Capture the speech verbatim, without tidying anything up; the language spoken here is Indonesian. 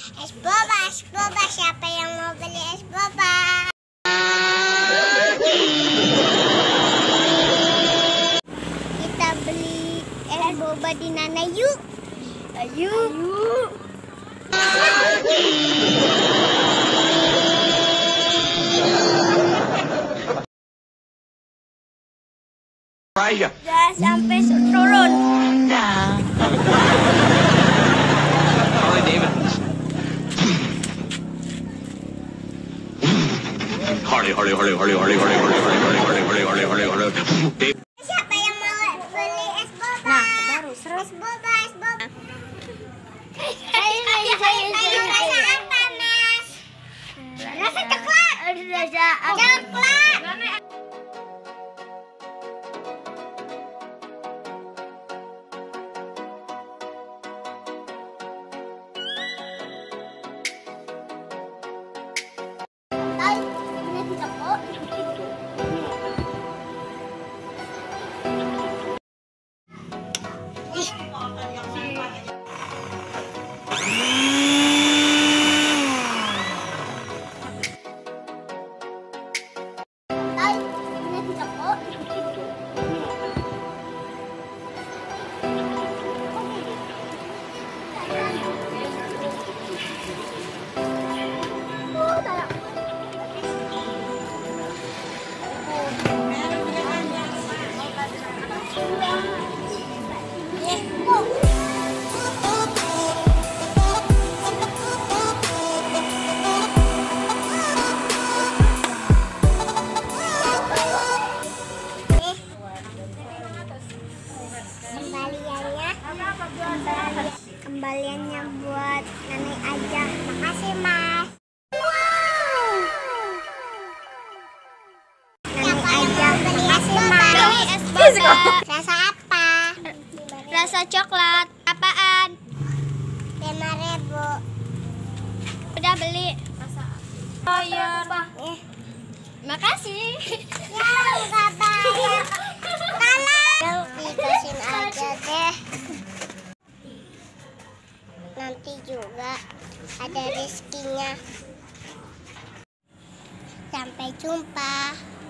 Es boba, es boba. Siapa yang mau beli es boba? Kita beli es boba di Nana yuk. Ayo. Ayo. Udah sampai turun. Harley Davidson. Harley, Harley, Harley, Harley, Harley, Harley, Harley, Harley, Harley, Harley, Harley, Harley, Harley. Siapa yang mau beli es boba? Nah, baru seru. Es boba, es boba. Saya, saya, saya, saya. Rasa apa, Mas? Rasa coklat. Rasa coklat. Kembaliannya buat nenek aja. Makasih, Mas. Wow. Nenek aja. Makasih, Mas. Es boba. Rasa apa? Rasa coklat. Apaan? lima ribu. Udah beli. Bayar. Eh. Makasih. Ya, nggak bayar. Tolong. Dikasihin aja deh. Nanti juga ada rezekinya. Sampai jumpa.